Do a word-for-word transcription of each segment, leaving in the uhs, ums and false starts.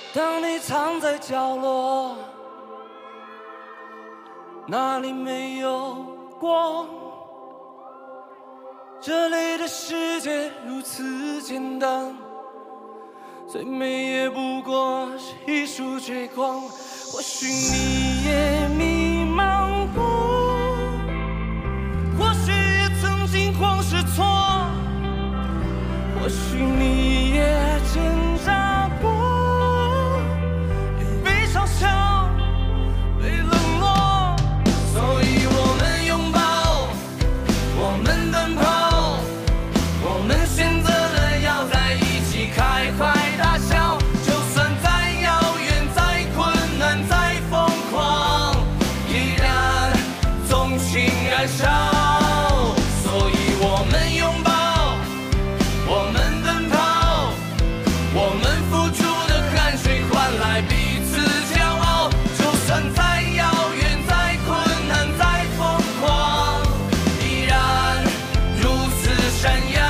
当你藏在角落，那里没有光。这里的世界如此简单，最美也不过是一束追光。或许你也迷茫过，或许也曾惊慌失措，或许你也挣扎过，也被嘲笑，被冷落。所以我们拥抱，我们奔跑，我们选择了要在一起开怀大笑。就算再遥远，再困难，再疯狂，依然纵情燃烧。所以我们拥抱，我们奔跑，我们付出的汗水换来彼此骄傲。就算再遥远，再困难，再疯狂，依然如此闪耀。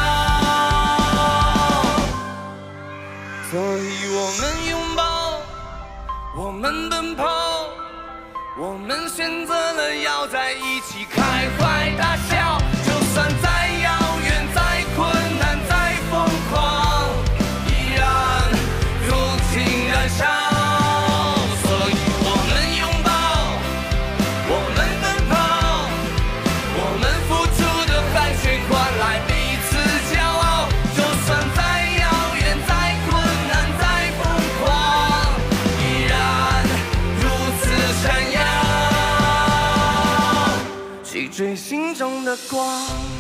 所以我们拥抱，我们奔跑，我们选择了要在一起开怀大笑。就算再遥远，再困难，再疯狂，依然如情燃烧。所以我们拥抱，我们奔跑，我们付出的汗水换来彼此骄傲。就算再遥远，再困难，再疯狂，依然如此闪耀，去追心中的光。